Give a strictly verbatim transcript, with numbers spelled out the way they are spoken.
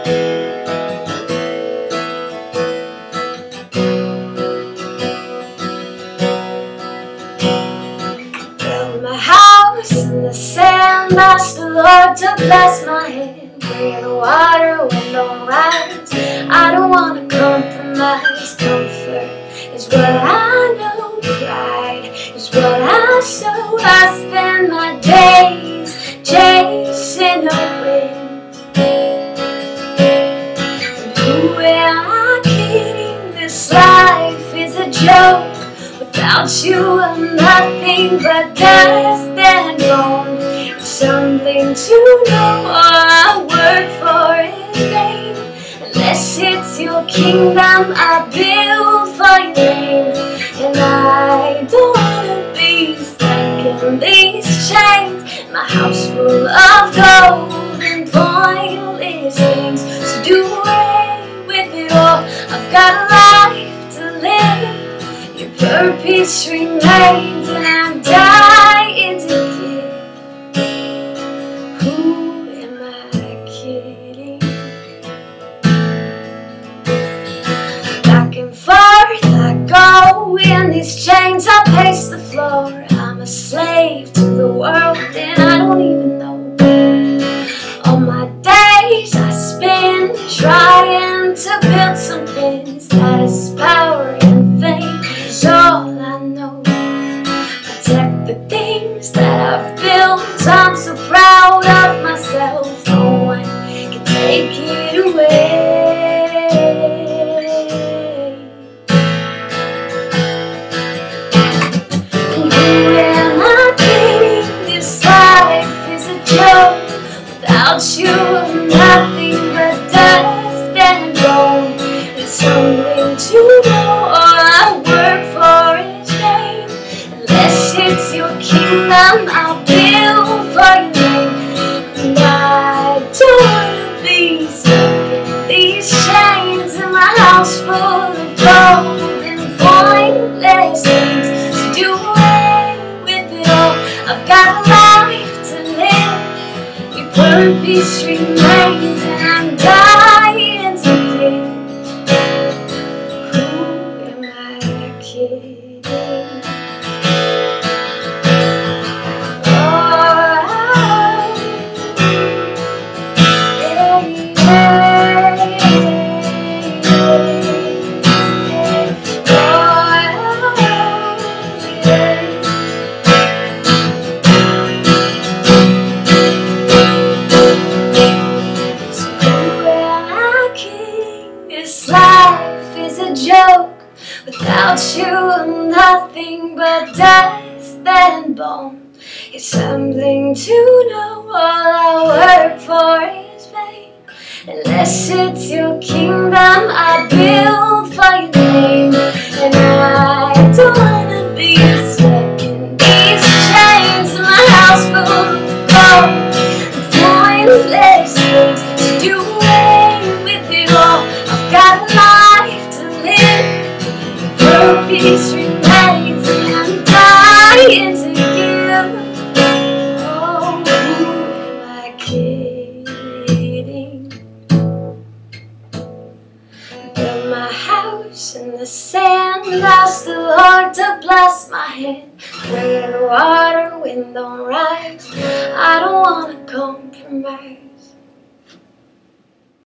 Build my house in the sand, ask the Lord to bless my hand. Pray the water, wind don't rise. I don't wanna compromise. Comfort is what I know, pride is what I sow. I spend my days chasing the wind. And who am I kidding? This life is a joke. Without you I'm nothing but dust and bone. It's something to know all I work for is vain. Unless it's your kingdom I build for your name. And I don't wanna be stuck in these chains. My house full of gold and pointless things. So do away with it all. I've got a life to live. Your purpose remains, and I'm dying to give. Who am I kidding? Back and forth I go in these chains, I pace the floor. I'm a slave to the world and I don't even know. All my days I spend trying to build something that is power and fame. Is all I know. Protect the things that I've built. I'm so proud of myself. No one can take it away. And who am I kidding? This life is a joke. Without you I'm nothing but dust and bone. It's something to know. All I work for is vain. Unless it's your kingdom I'll build for your name. And I don't wanna be stuck in these chains. In my house full of gold and pointless things. So do away with it all. I've got a life to live. Your purpose remains, and I'm dying to give. Kidding. Oh, yeah, yeah, yeah. So who am I kidding? This life is a joke. Without you I'm nothing but dust and bone. It's something to know. All I work for is vain. Unless it's your kingdom I build for your name. And I don't wanna be stuck in these chains. In my house full of gold and pointless things. So do away with it all. I've got a life to live. Purpose remains, and I'm dying to give. Oh, who am I kidding? Build my house in the sand, ask the Lord to bless my hand. Pray the water, wind don't rise. I don't wanna compromise.